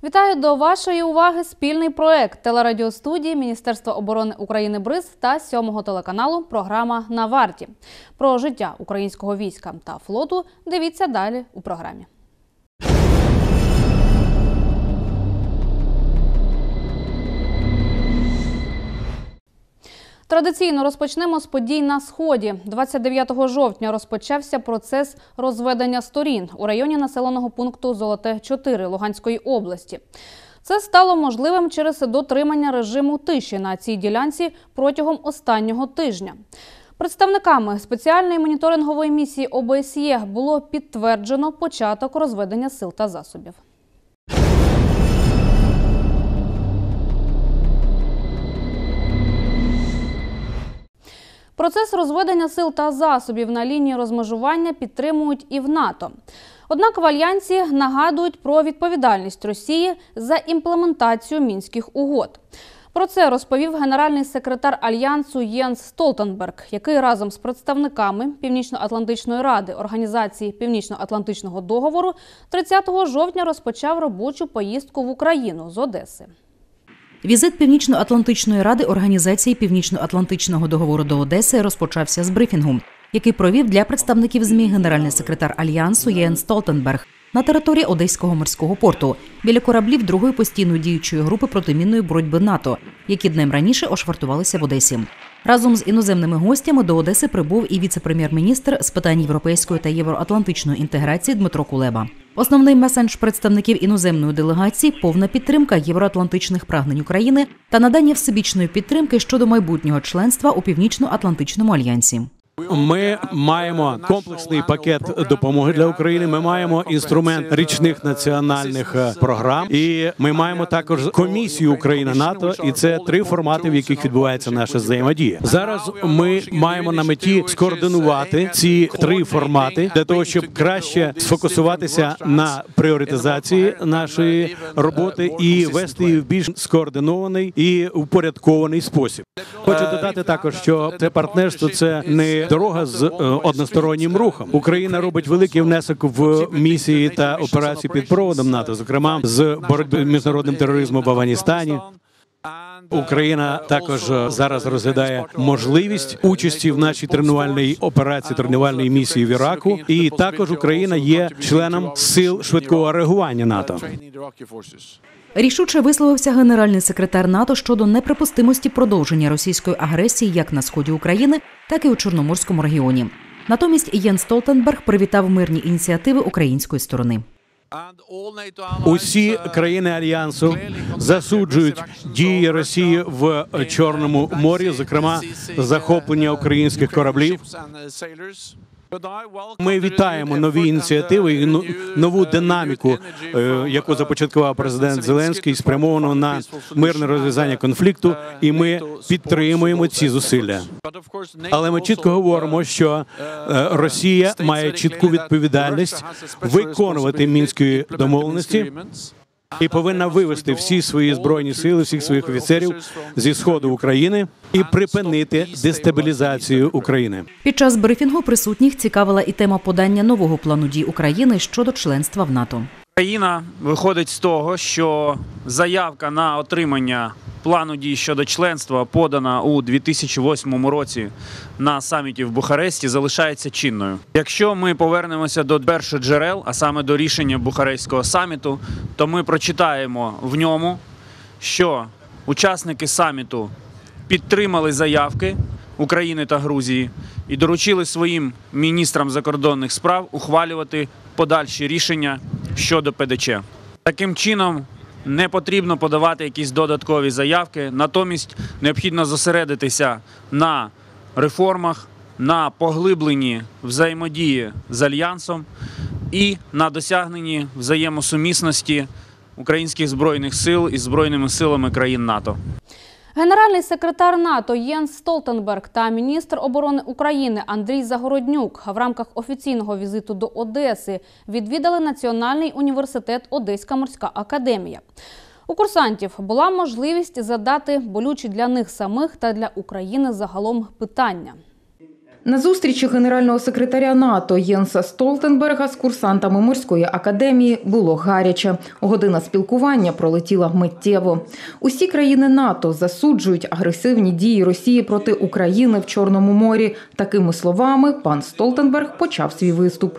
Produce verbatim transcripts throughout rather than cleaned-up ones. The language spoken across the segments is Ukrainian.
Вітаю до вашої уваги спільний проект телерадіостудії Міністерства оборони України БРИЗ та сьомого телеканалу програма «На варті». Про життя українського війська та флоту дивіться далі у програмі. Традиційно розпочнемо з подій на Сході. двадцять дев'ятого жовтня розпочався процес розведення сторін у районі населеного пункту Золоте чотири Луганської області. Це стало можливим через дотримання режиму тиші на цій ділянці протягом останнього тижня. Представниками спеціальної моніторингової місії О Б С Є було підтверджено початок розведення сил та засобів. Процес розведення сил та засобів на лінії розмежування підтримують і в НАТО. Однак в Альянсі нагадують про відповідальність Росії за імплементацію Мінських угод. Про це розповів генеральний секретар Альянсу Єнс Столтенберг, який разом з представниками Північно-Атлантичної ради Організації Північно-Атлантичного договору тридцятого жовтня розпочав робочу поїздку в Україну з Одеси. Візит Північно-Атлантичної ради Організації Північно-Атлантичного договору до Одеси розпочався з брифінгу, який провів для представників ЗМІ генеральний секретар Альянсу Єнс Столтенберг на території Одеського морського порту, біля кораблів другої постійної діючої групи протимінної боротьби НАТО, які днем раніше ошвартувалися в Одесі. Разом з іноземними гостями до Одеси прибув і віце-прем'єр-міністр з питань європейської та євроатлантичної інтеграції Дмитро Кулеба. Основний меседж представників іноземної делегації – повна підтримка євроатлантичних прагнень України та надання всебічної підтримки щодо майбутнього членства у Північно-Атлантичному альянсі. Ми маємо комплексний пакет допомоги для України, ми маємо інструмент річних національних програм і ми маємо також комісію Україна-НАТО, і це три формати, в яких відбувається наша взаємодія. Зараз ми маємо на меті скоординувати ці три формати для того, щоб краще сфокусуватися на пріоритизації нашої роботи і вести її в більш скоординований і упорядкований спосіб. Хочу додати також, що це партнерство – це не дорога з одностороннім рухом. Україна робить великий внесок в місії та операції під проводом НАТО, зокрема з боротьби з міжнародним тероризмом в Афганістані. Україна також зараз розглядає можливість участі в нашій тренувальній операції, тренувальній місії в Іраку. І також Україна є членом сил швидкого реагування НАТО. Рішуче висловився генеральний секретар НАТО щодо неприпустимості продовження російської агресії як на сході України, так і у Чорноморському регіоні. Натомість Єнс Столтенберг привітав мирні ініціативи української сторони. Усі країни Альянсу засуджують дії Росії в Чорному морі, зокрема захоплення українських кораблів. Ми вітаємо нові ініціативи і нову динаміку, яку започаткував президент Зеленський, спрямовану на мирне розв'язання конфлікту, і ми підтримуємо ці зусилля. Але ми чітко говоримо, що Росія має чітку відповідальність виконувати Мінські домовленості і повинна вивести всі свої збройні сили, всіх своїх офіцерів зі сходу України і припинити дестабілізацію України. Під час брифінгу присутніх цікавила і тема подання нового плану дій України щодо членства в НАТО. Країна виходить з того, що заявка на отримання плану дій щодо членства, подана у дві тисячі восьмому році на саміті в Бухаресті, залишається чинною. Якщо ми повернемося до першоджерел, а саме до рішення Бухарестського саміту, то ми прочитаємо в ньому, що учасники саміту підтримали заявки України та Грузії і доручили своїм міністрам закордонних справ ухвалювати подальші рішення щодо Пе Де Че. Таким чином, не потрібно подавати якісь додаткові заявки, натомість необхідно зосередитися на реформах, на поглибленні взаємодії з Альянсом і на досягненні взаємосумісності українських збройних сил із збройними силами країн НАТО. Генеральний секретар НАТО Єнс Столтенберг та міністр оборони України Андрій Загороднюк в рамках офіційного візиту до Одеси відвідали Національний університет Одеська морська академія. У курсантів була можливість задати болючі для них самих та для України загалом питання. На зустрічі генерального секретаря НАТО Єнса Столтенберга з курсантами морської академії було гаряче. Година спілкування пролетіла миттєво. Усі країни НАТО засуджують агресивні дії Росії проти України в Чорному морі. Такими словами пан Столтенберг почав свій виступ.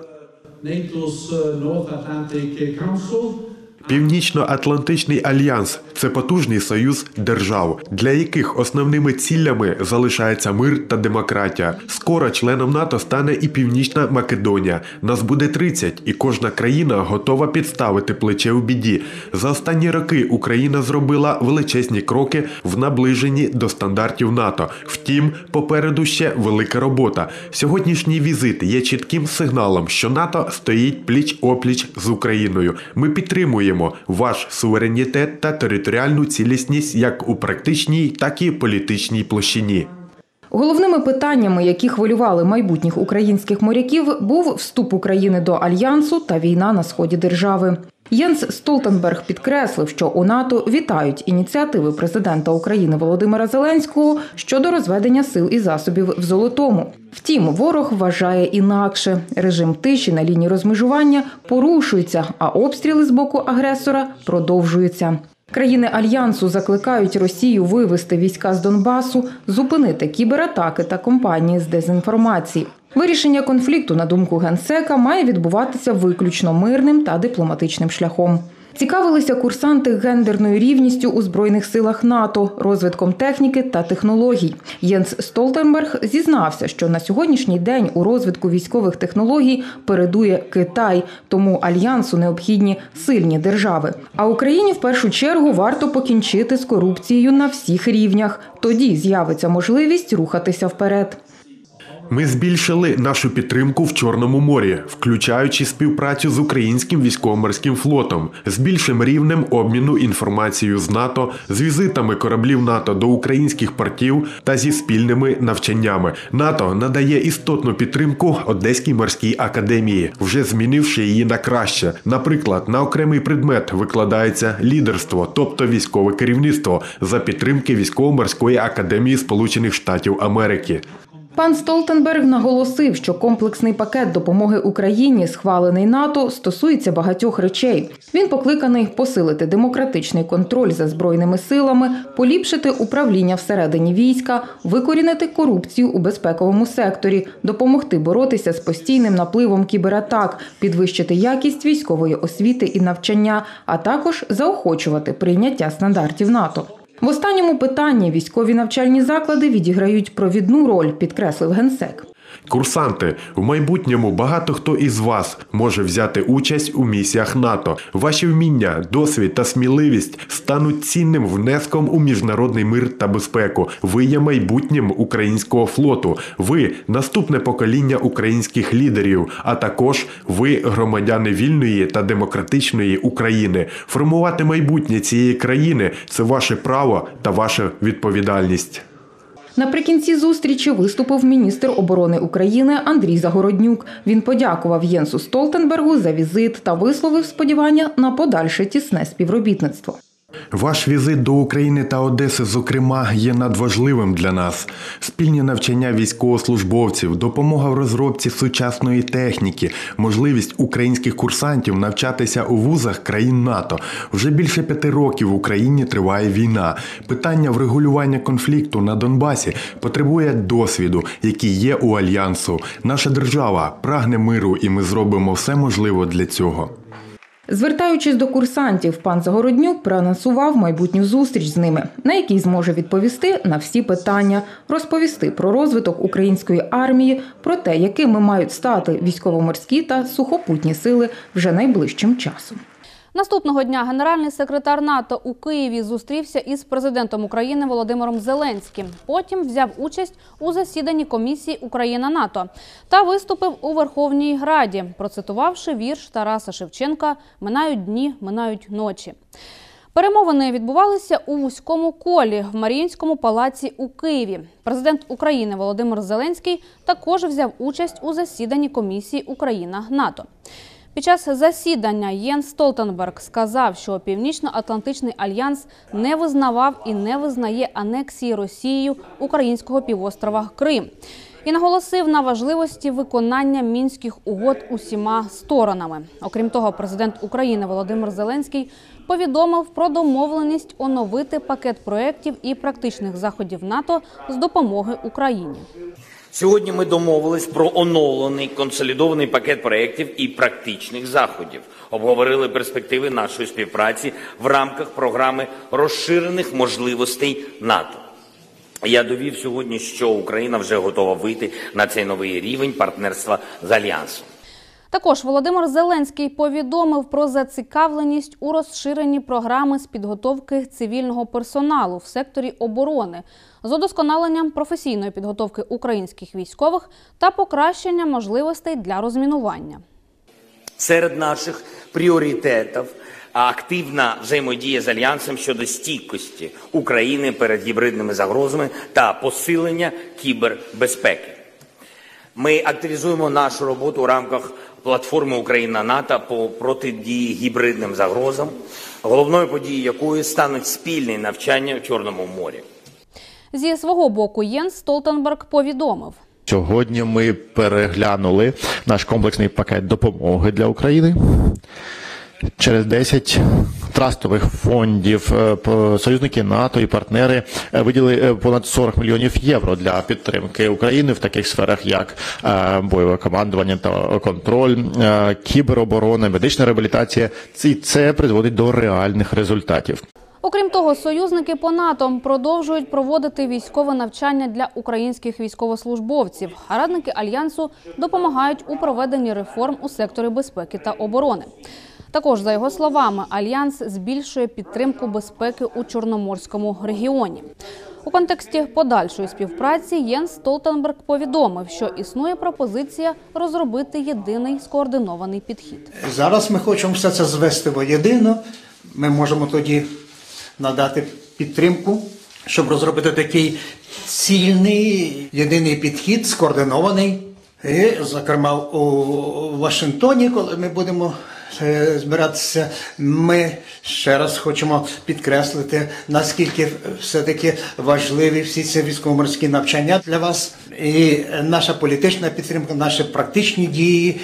Північно-Атлантичний альянс – це потужний союз держав, для яких основними цілями залишається мир та демократія. Скоро членом НАТО стане і Північна Македонія. Нас буде тридцять, і кожна країна готова підставити плече у біді. За останні роки Україна зробила величезні кроки в наближенні до стандартів НАТО. Втім, попереду ще велика робота. Сьогоднішній візит є чітким сигналом, що НАТО стоїть пліч-опліч з Україною. Ми підтримуємо ваш суверенітет та територіальну цілісність як у практичній, так і політичній площині. Головними питаннями, які хвилювали майбутніх українських моряків, був вступ України до Альянсу та війна на сході держави. Єнс Столтенберг підкреслив, що у НАТО вітають ініціативи президента України Володимира Зеленського щодо розведення сил і засобів в Золотому. Втім, ворог вважає інакше. Режим тиші на лінії розмежування порушується, а обстріли з боку агресора продовжуються. Країни Альянсу закликають Росію вивести війська з Донбасу, зупинити кібератаки та кампанії з дезінформації. Вирішення конфлікту, на думку Генсека, має відбуватися виключно мирним та дипломатичним шляхом. Цікавилися курсанти гендерною рівністю у Збройних силах НАТО, розвитком техніки та технологій. Єнс Столтенберг зізнався, що на сьогоднішній день у розвитку військових технологій передує Китай, тому Альянсу необхідні сильні держави. А Україні в першу чергу варто покінчити з корупцією на всіх рівнях. Тоді з'явиться можливість рухатися вперед. Ми збільшили нашу підтримку в Чорному морі, включаючи співпрацю з українським військово-морським флотом, з більшим рівнем обміну інформацією з НАТО, з візитами кораблів НАТО до українських портів та зі спільними навчаннями. НАТО надає істотну підтримку Одеській морській академії, вже змінивши її на краще. Наприклад, на окремий предмет викладається лідерство, тобто військове керівництво, за підтримки Військово-морської академії Сполучених Штатів Америки. Пан Столтенберг наголосив, що комплексний пакет допомоги Україні, схвалений НАТО, стосується багатьох речей. Він покликаний посилити демократичний контроль за збройними силами, поліпшити управління всередині війська, викорінити корупцію у безпековому секторі, допомогти боротися з постійним напливом кібератак, підвищити якість військової освіти і навчання, а також заохочувати прийняття стандартів НАТО. В останньому питанні військові навчальні заклади відіграють провідну роль, підкреслив Генсек. Курсанти, в майбутньому багато хто із вас може взяти участь у місіях НАТО. Ваші вміння, досвід та сміливість стануть цінним внеском у міжнародний мир та безпеку. Ви є майбутнім українського флоту. Ви – наступне покоління українських лідерів, а також ви – громадяни вільної та демократичної України. Формувати майбутнє цієї країни – це ваше право та ваша відповідальність. Наприкінці зустрічі виступив міністр оборони України Андрій Загороднюк. Він подякував Єнсу Столтенбергу за візит та висловив сподівання на подальше тісне співробітництво. Ваш візит до України та Одеси, зокрема, є надважливим для нас. Спільні навчання військовослужбовців, допомога в розробці сучасної техніки, можливість українських курсантів навчатися у вузах країн НАТО. Вже більше п'яти років в Україні триває війна. Питання врегулювання конфлікту на Донбасі потребує досвіду, який є у Альянсу. Наша держава прагне миру, і ми зробимо все можливе для цього. Звертаючись до курсантів, пан Загороднюк проанонсував майбутню зустріч з ними, на якій зможе відповісти на всі питання, розповісти про розвиток української армії, про те, якими мають стати військово-морські та сухопутні сили вже найближчим часом. Наступного дня генеральний секретар НАТО у Києві зустрівся із президентом України Володимиром Зеленським. Потім взяв участь у засіданні комісії Україна-НАТО та виступив у Верховній Раді, процитувавши вірш Тараса Шевченка «Минають дні, минають ночі». Перемовини відбувалися у вузькому колі в Маріїнському палаці у Києві. Президент України Володимир Зеленський також взяв участь у засіданні комісії Україна-НАТО. Під час засідання Єнс Столтенберг сказав, що Північно-Атлантичний альянс не визнавав і не визнає анексії Росією українського півострова Крим. і наголосив на важливості виконання мінських угод усіма сторонами. Окрім того, президент України Володимир Зеленський повідомив про домовленість оновити пакет проєктів і практичних заходів НАТО з допомоги Україні. Сьогодні ми домовились про оновлений консолідований пакет проєктів і практичних заходів. Обговорили перспективи нашої співпраці в рамках програми розширених можливостей НАТО. Я довів сьогодні, що Україна вже готова вийти на цей новий рівень партнерства з Альянсом. Також Володимир Зеленський повідомив про зацікавленість у розширенні програми з підготовки цивільного персоналу в секторі оборони з удосконаленням професійної підготовки українських військових та покращення можливостей для розмінування. Серед наших пріоритетів активна взаємодія з Альянсом щодо стійкості України перед гібридними загрозами та посилення кібербезпеки. Ми активізуємо нашу роботу у рамках платформи Україна-НАТО по протидії гібридним загрозам, головною подією якої стануть спільні навчання в Чорному морі. Зі свого боку Єнс Столтенберг повідомив. Сьогодні ми переглянули наш комплексний пакет допомоги для України. Через десять трастових фондів союзники НАТО і партнери виділили понад сорок мільйонів євро для підтримки України в таких сферах, як бойове командування та контроль, кібероборона, медична реабілітація. І це призводить до реальних результатів. Окрім того, союзники по НАТО продовжують проводити військове навчання для українських військовослужбовців, а радники Альянсу допомагають у проведенні реформ у секторі безпеки та оборони. Також, за його словами, Альянс збільшує підтримку безпеки у Чорноморському регіоні. У контексті подальшої співпраці Єнс Столтенберг повідомив, що існує пропозиція розробити єдиний скоординований підхід. Зараз ми хочемо все це звести воєдино. Ми можемо тоді надати підтримку, щоб розробити такий цільний єдиний підхід, скоординований. І, зокрема, у Вашингтоні, коли ми будемо збиратися, ми ще раз хочемо підкреслити, наскільки все-таки важливі всі ці військово-морські навчання для вас. І наша політична підтримка, наші практичні дії.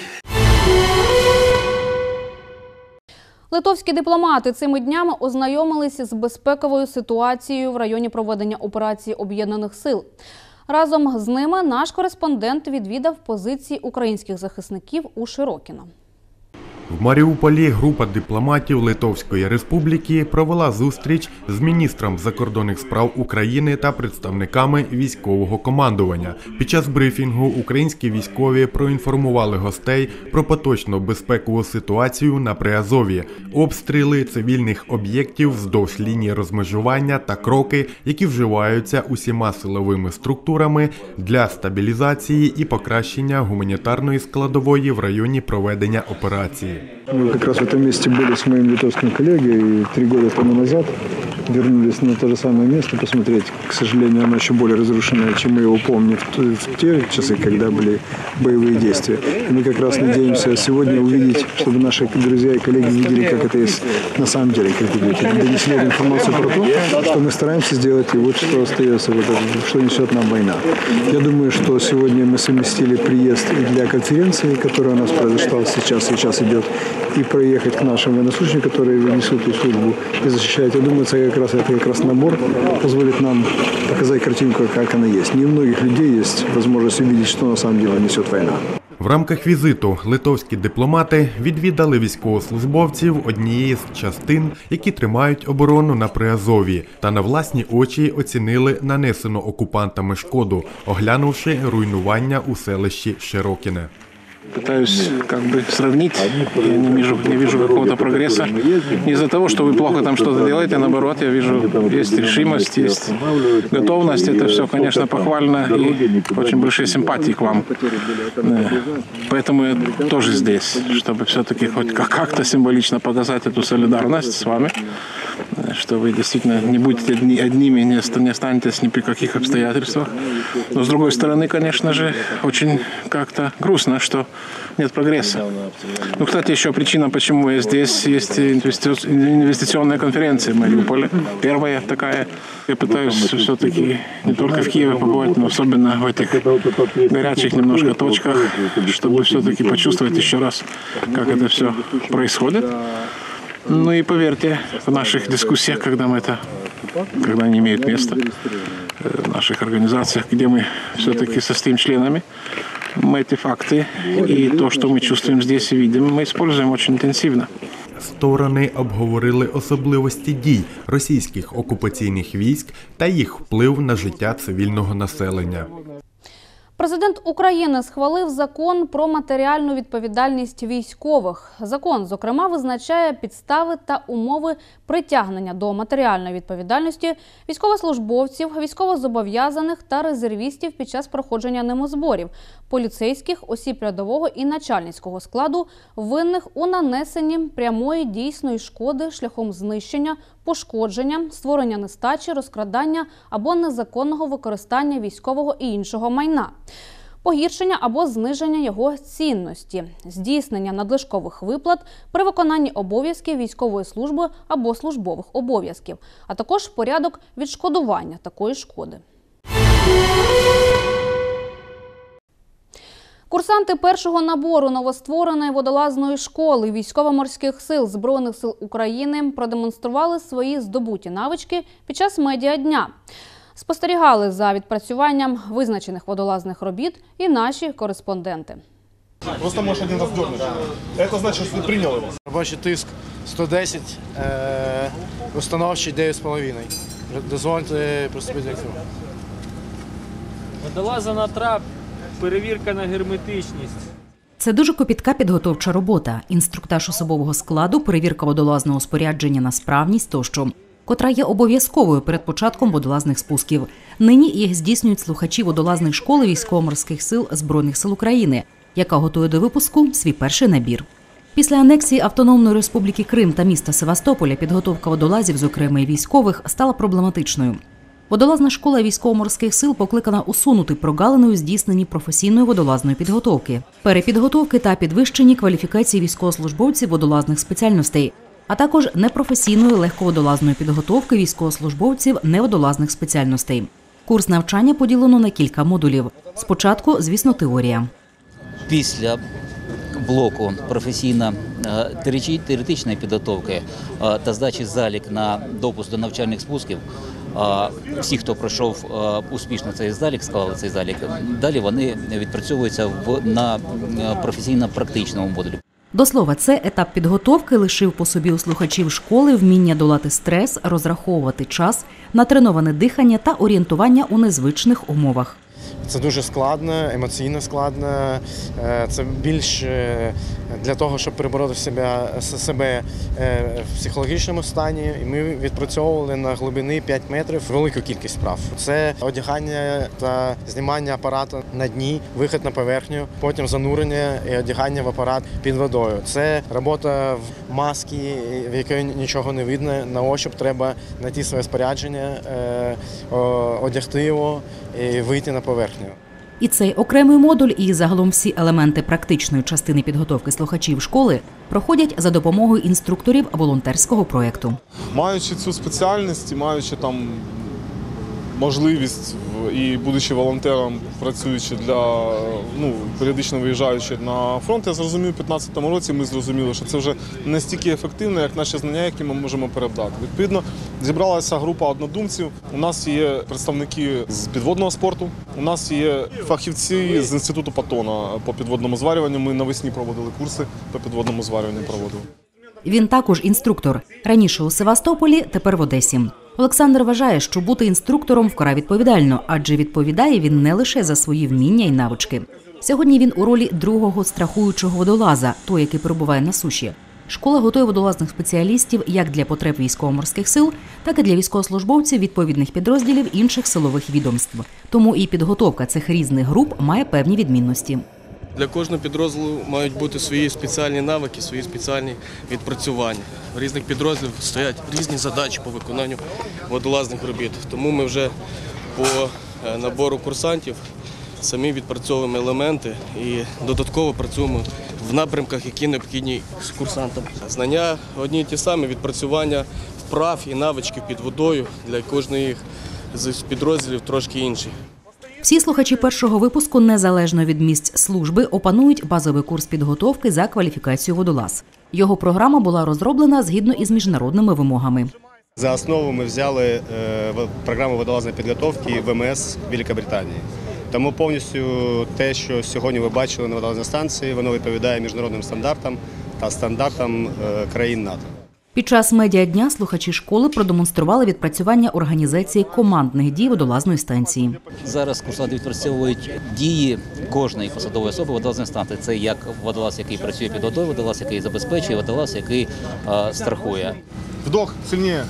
Литовські дипломати цими днями ознайомилися з безпековою ситуацією в районі проведення операції Об'єднаних сил. Разом з ними наш кореспондент відвідав позиції українських захисників у Широкіно. В Маріуполі група дипломатів Литовської Республіки провела зустріч з міністром закордонних справ України та представниками військового командування. Під час брифінгу українські військові проінформували гостей про поточну безпекову ситуацію на Приазов'ї, обстріли цивільних об'єктів вздовж лінії розмежування та кроки, які вживаються усіма силовими структурами для стабілізації і покращення гуманітарної складової в районі проведення операції. Мы как раз в этом месте были с моим литовским коллегой, и три года тому назад вернулись на то же самое место посмотреть. К сожалению, оно еще более разрушенное, чем мы его помним в те часы, когда были боевые действия. И мы как раз надеемся сегодня увидеть, чтобы наши друзья и коллеги видели, как это есть на самом деле, как это донесли информацию про то, что мы стараемся сделать, и вот что остается, вот это, что несет нам война. Я думаю, что сегодня мы совместили приезд и для конференции, которая у нас произошла сейчас, сейчас идет, и проехать к нашим военнослужащим, которые несут эту службу и защищают. Я думаю, это как раз, это как раз набор позволит нам показать картинку, как она есть. Не у многих людей есть возможность увидеть, что на самом деле несет война. В рамках візиту литовські дипломати відвідали військовослужбовців однієї з частин, які тримають оборону на Приазов'ї, та на власні очі оцінили нанесену окупантами шкоду, оглянувши руйнування у селищі Широкіне. Пытаюсь как бы сравнить, я не вижу, не вижу какого-то прогресса. Не из-за того, что вы плохо там что-то делаете, наоборот, я вижу, есть решимость, есть готовность. Это все, конечно, похвально и очень большие симпатии к вам. Поэтому я тоже здесь, чтобы все-таки хоть как-то символично показать эту солидарность с вами. что вы действительно не будете одни, одними, не, не останетесь ни при каких обстоятельствах. Но с другой стороны, конечно же, очень как-то грустно, что нет прогресса. Ну, кстати, еще причина, почему я здесь, есть инвестиционная конференция в Мариуполе. Первая такая. Я пытаюсь все-таки не только в Киеве побывать, но особенно в этих горячих немножко точках, чтобы все-таки почувствовать еще раз, как это все происходит. Ну и поверьте, в наших дискуссиях, когда мы это, когда они имеют место, в наших организациях, где мы все-таки состоим членами, мы эти факты и то, что мы чувствуем здесь и видим, мы используем очень интенсивно. Сторони обговорили особливості дій російських окупаційних військ та їх вплив на життя цивільного населення. Президент України схвалив закон про матеріальну відповідальність військових. Закон, зокрема, визначає підстави та умови притягнення до матеріальної відповідальності військовослужбовців, військовозобов'язаних та резервістів під час проходження ними зборів, поліцейських, осіб рядового і начальницького складу, винних у нанесенні прямої дійсної шкоди шляхом знищення, пошкодження, створення нестачі, розкрадання або незаконного використання військового і іншого майна, погіршення або зниження його цінності, здійснення надлишкових виплат при виконанні обов'язків військової служби або службових обов'язків, а також порядок відшкодування такої шкоди. Курсанти першого набору новоствореної водолазної школи Військово-морських сил Збройних сил України продемонстрували свої здобуті навички під час медіадня. Спостерігали за відпрацюванням визначених водолазних робіт і наші кореспонденти. Просто можеш один раз дернути. Це значить, що ти прийняв його. Робочий тиск сто десять, е- установчий дев'ять з половиною. Дозвольте приступити до цього. Водолаза на трап. Перевірка на герметичність. Це дуже копітка підготовча робота, інструктаж особового складу, перевірка водолазного спорядження на справність тощо, котра є обов'язковою перед початком водолазних спусків. Нині їх здійснюють слухачі водолазної школи Військово-морських сил Збройних сил України, яка готує до випуску свій перший набір. Після анексії Автономної Республіки Крим та міста Севастополя підготовка водолазів, зокрема і військових, стала проблематичною. Водолазна школа Військово-морських сил покликана усунути прогалини у здійсненні професійної водолазної підготовки, перепідготовки та підвищенні кваліфікації військовослужбовців водолазних спеціальностей, а також непрофесійної легководолазної підготовки військовослужбовців неводолазних спеціальностей. Курс навчання поділено на кілька модулів. Спочатку, звісно, теорія. Після блоку професійна теоретичної підготовки та здачі залік на допуск до навчальних спусків, всі, хто пройшов успішно цей залік, склали цей залік, далі вони відпрацьовуються в, на професійно-практичному модулі. До слова, це етап підготовки лишив по собі у слухачів школи вміння долати стрес, розраховувати час, натреноване дихання та орієнтування у незвичних умовах. Це дуже складно, емоційно складно, це більш для того, щоб перебороти себе, себе в психологічному стані. І ми відпрацьовували на глибини п'ять метрів велику кількість вправ. Це одягання та знімання апарату на дні, вихід на поверхню, потім занурення і одягання в апарат під водою. Це робота в масці, в якій нічого не видно, на ощуп треба знайти своє спорядження, одягти його і вийти на поверхню. І цей окремий модуль, і загалом всі елементи практичної частини підготовки слухачів школи проходять за допомогою інструкторів волонтерського проєкту. Маючи цю спеціальність, маючи там можливість і будучи волонтером, працюючи для, ну, періодично виїжджаючи на фронт, я зрозумів, у п'ятнадцятому році ми зрозуміли, що це вже не стільки ефективно, як наші знання, які ми можемо передати. Відповідно, зібралася група однодумців. У нас є представники з підводного спорту, у нас є фахівці з інституту Патона по підводному зварюванню. Ми навесні проводили курси по підводному зварюванню. проводили. Він також інструктор. Раніше у Севастополі, тепер в Одесі. Олександр вважає, що бути інструктором вкрай відповідально, адже відповідає він не лише за свої вміння і навички. Сьогодні він у ролі другого страхуючого водолаза, той, який перебуває на суші. Школа готує водолазних спеціалістів як для потреб військово-морських сил, так і для військовослужбовців відповідних підрозділів інших силових відомств. Тому і підготовка цих різних груп має певні відмінності. Для кожного підрозділу мають бути свої спеціальні навики, свої спеціальні відпрацювання. В різних підрозділах стоять різні задачі по виконанню водолазних робіт. Тому ми вже по набору курсантів самі відпрацьовуємо елементи і додатково працюємо в напрямках, які необхідні курсантам. Знання одні й ті самі, відпрацювання вправ і навичків під водою для кожної з підрозділів трошки інші. Всі слухачі першого випуску, незалежно від місць служби, опанують базовий курс підготовки за кваліфікацією водолаз. Його програма була розроблена згідно із міжнародними вимогами. За основу ми взяли програму водолазної підготовки В М С Великобританії. Тому повністю те, що сьогодні ви бачили на водолазній станції, воно відповідає міжнародним стандартам та стандартам країн НАТО. Під час медіадня слухачі школи продемонстрували відпрацювання організації командних дій водолазної станції. Зараз курсанти відпрацьовують дії кожної посадової особи водолазної станції. Це як водолаз, який працює під водою, водолаз, який забезпечує, водолаз, який а, страхує. Вдох, сильніше.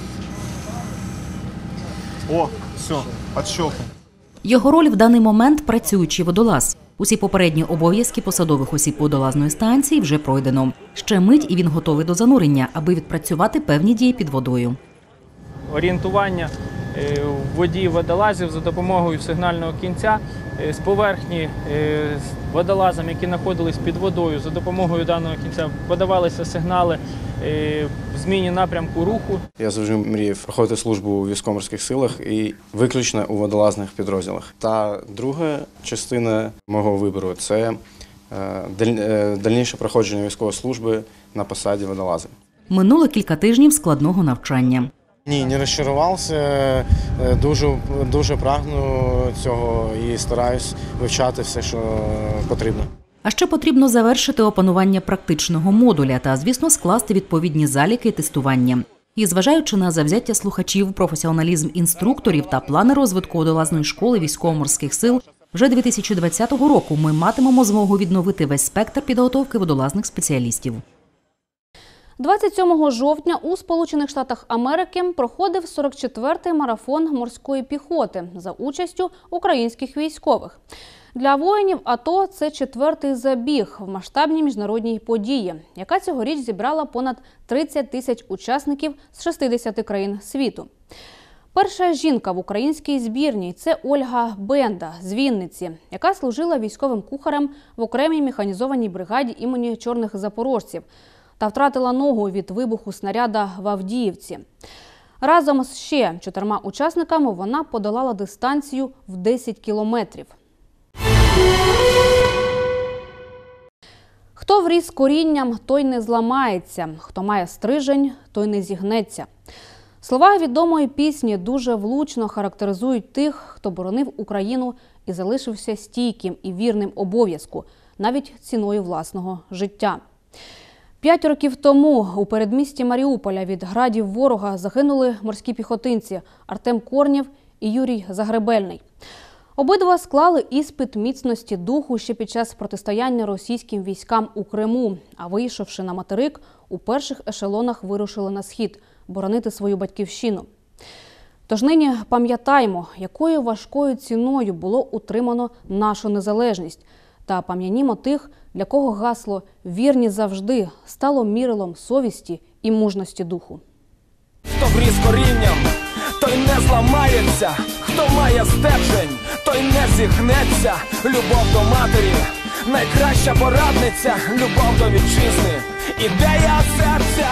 О, все, підщелкнув. Його роль в даний момент – працюючий водолаз. Усі попередні обов'язки посадових осіб водолазної станції вже пройдено. Ще мить і він готовий до занурення, аби відпрацювати певні дії під водою. Орієнтування в воді водолазів за допомогою сигнального кінця з поверхні водолазам, які знаходились під водою, за допомогою даного кінця подавалися сигнали в зміні напрямку руху. Я завжди мріяв проходити службу у військово-морських силах і виключно у водолазних підрозділах. Та друга частина мого вибору – це дальніше проходження військової служби на посаді водолаза. Минуло кілька тижнів складного навчання. Ні, не розчарувався, дуже, дуже прагну цього і стараюсь вивчати все, що потрібно. А ще потрібно завершити опанування практичного модуля та, звісно, скласти відповідні заліки і тестування. І зважаючи на завзяття слухачів, професіоналізм інструкторів та плани розвитку водолазної школи військово-морських сил, вже дві тисячі двадцятого року ми матимемо змогу відновити весь спектр підготовки водолазних спеціалістів. двадцять сьомого жовтня у Сполучених Штатах Америки проходив сорок четвертий марафон морської піхоти за участю українських військових. Для воїнів АТО це четвертий забіг в масштабній міжнародній події, яка цьогоріч зібрала понад тридцять тисяч учасників з шістдесяти країн світу. Перша жінка в українській збірній – це Ольга Бенда з Вінниці, яка служила військовим кухарем в окремій механізованій бригаді імені Чорних запорожців та втратила ногу від вибуху снаряда в Авдіївці. Разом з ще чотирма учасниками вона подолала дистанцію в десять кілометрів. Хто вріс корінням, той не зламається. Хто має стрижень, той не зігнеться. Слова відомої пісні дуже влучно характеризують тих, хто боронив Україну і залишився стійким і вірним обов'язку, навіть ціною власного життя. П'ять років тому у передмісті Маріуполя від градів ворога загинули морські піхотинці Артем Корнєв і Юрій Загребельний. Обидва склали іспит міцності духу ще під час протистояння російським військам у Криму, а вийшовши на материк, у перших ешелонах вирушили на схід боронити свою батьківщину. Тож нині пам'ятаємо, якою важкою ціною було утримано нашу незалежність, та пам'янімо тих, для кого гасло «Вірні завжди» стало мірилом совісті і мужності духу. Хто вріс корінням, той не зламається, хто має стержень, той не зігнеться. Любов до матері – найкраща порадниця, любов до вітчизни – ідея серця.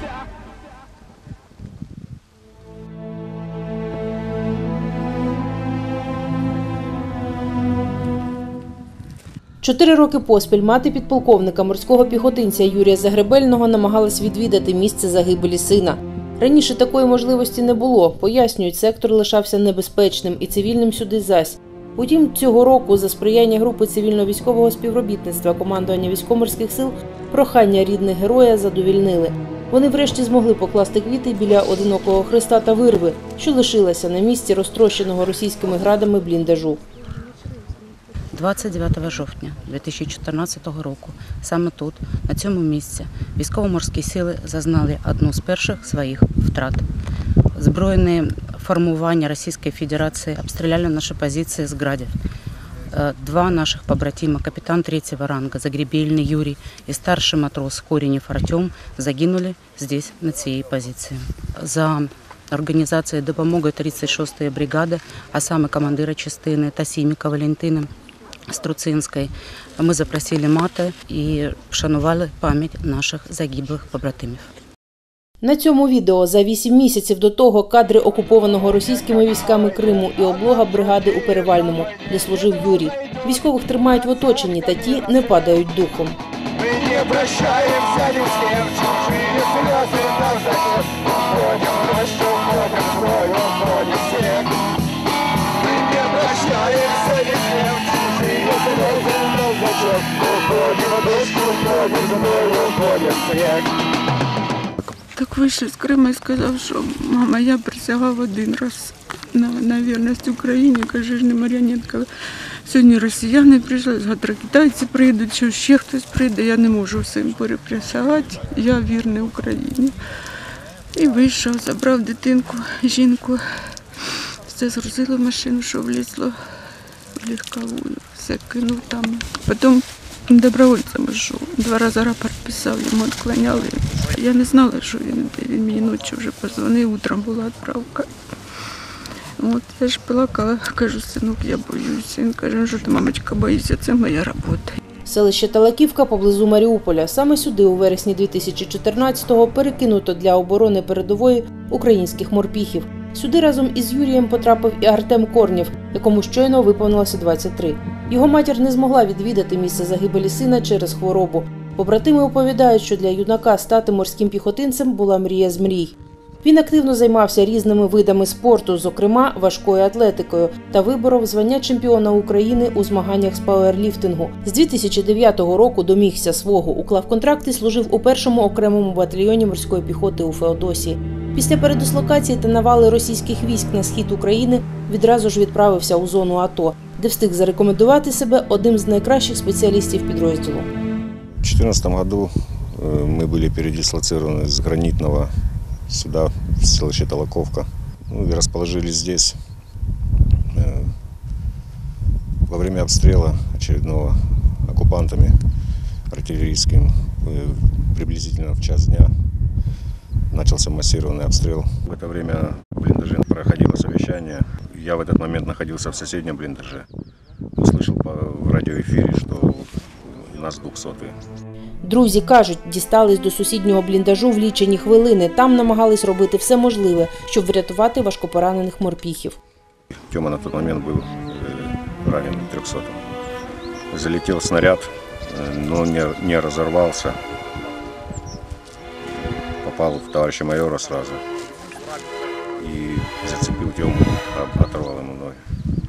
Чотири роки поспіль мати підполковника морського піхотинця Юрія Загребельного намагалась відвідати місце загибелі сина. Раніше такої можливості не було. Пояснюють, сектор лишався небезпечним і цивільним сюди зась. Утім, цього року за сприяння групи цивільно-військового співробітництва командування військово-морських сил прохання рідних героя задовільнили. Вони врешті змогли покласти квіти біля одинокого хреста та вирви, що лишилася на місці розтрощеного російськими градами бліндажу. двадцять дев'ятого жовтня дві тисячі чотирнадцятого року саме тут, на цьому місці, військово-морські сили зазнали одну з перших своїх втрат. Збройні формування Російської Федерації обстріляли наші позиції з градів. Два наших побратима, капитан третьего ранга Загребельный Юрий и старший матрос Коренев Артем, загинули здесь, на цій позиції. За організацією допомоги тридцять шостої бригади, а саме командира частини Тасіміка Валентини Струцинської, ми запросили мати і вшанували пам'ять наших загиблих побратимів. На цьому відео за вісім місяців до того кадри окупованого російськими військами Криму і облога бригади у Перевальному, де служив Юрій. Військових тримають в оточенні, та ті не падають духом. Мы не прощаемся ни с кем, чужие слезы нас зовет. Уходим в ночь, уходим в бой, уходим всех. Мы не прощаемся ни с кем, чужие слезы нас зовет. Уходим в ночь, уходим в бой, уходим всех. Так вийшов з Криму і сказав, що мама, я присягав один раз на, на вірність Україні, каже, ж не маріонетка. Сьогодні росіяни прийшли, завтра китайці прийдуть, чи ще хтось прийде, я не можу всім переприсягати, я вірний Україні. І вийшов, забрав дитинку, жінку, все згрузило в машину, що влізло в легкову, все кинув там. Потім добровольцем йшов, два рази рапорт писав, йому відклоняли. Я не знала, що він, він мені ночі вже позвонив, утром була відправка. От, я ж плакала, кажу, синок, я боюся. Він каже, що ти, мамочка, боїшся, це моя робота. Селище Талаківка поблизу Маріуполя. Саме сюди у вересні дві тисячі чотирнадцятого перекинуто для оборони передової українських морпіхів. Сюди разом із Юрієм потрапив і Артем Корнєв, якому щойно виповнилося двадцять три. Його матір не змогла відвідати місце загибелі сина через хворобу. Побратими оповідають, що для юнака стати морським піхотинцем була мрія з мрій. Він активно займався різними видами спорту, зокрема важкою атлетикою, та виборов звання чемпіона України у змаганнях з пауерліфтингу. З дві тисячі дев'ятого року домігся свого, уклав контракт і служив у першому окремому батальйоні морської піхоти у Феодосії. Після передислокації та навали російських військ на схід України відразу ж відправився у зону АТО, де встиг зарекомендувати себе одним з найкращих спеціалістів підрозділу. У две тысячи четырнадцатом году мы были передислоцированы с Гранитного сюда, в селище Талаковка, ну, и расположились здесь. Во время обстрела очередного оккупантами артиллерийским, приблизительно в час дня, начался массированный обстрел. В это время в блиндаже проходило совещание. Я в этот момент находился в соседнем блиндаже. Услышал в радиоэфире, что у нас двухсотые. Друзі кажуть, дістались до сусіднього бліндажу в лічені хвилини. Там намагались робити все можливе, щоб врятувати важкопоранених морпіхів. Тёма на тот момент был ранен трехсотым. Залетел снаряд, но не, не разорвался. Попал в товарища майора сразу. И зацепил Тёму, оторвал ему ноги.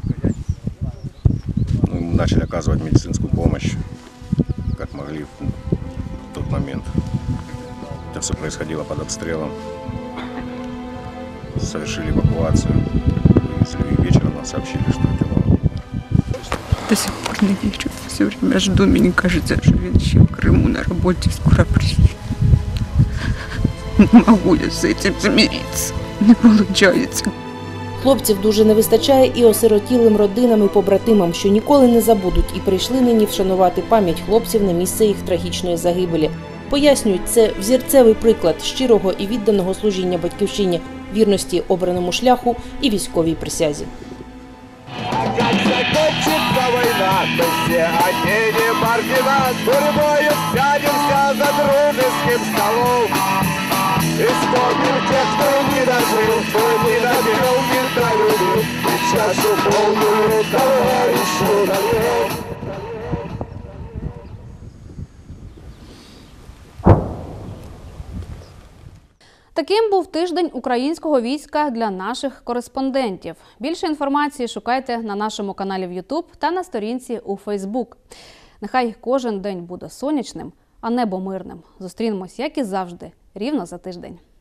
Ну, ему начали оказывать медицинскую помощь, как могли в тот момент. Это все происходило под обстрелом. Совершили эвакуацию. И вечером нам сообщили, что Тёма умер. До сих пор не верю. Все время жду, мне кажется, что он еще в Крыму на работе скоро приедет. Не могу я с этим замириться. Не получается. Хлопців дуже не вистачає і осиротілим родинам і побратимам, що ніколи не забудуть і прийшли нині вшанувати пам'ять хлопців на місце їх трагічної загибелі. Пояснюють, це взірцевий приклад щирого і відданого служіння батьківщині, вірності обраному шляху і військовій присязі. Как закончится война, то все оденем ордена, гурьбою сядемся за дружеским столом. И вспомним тех, кто не дожил, кто не допил, не долюбил, и чашу полную товарищу довел. Таким був тиждень українського війська для наших кореспондентів. Більше інформації шукайте на нашому каналі в Ютуб та на сторінці у Фейсбук. Нехай кожен день буде сонячним, а небо мирним. Зустрінемось, як і завжди, рівно за тиждень.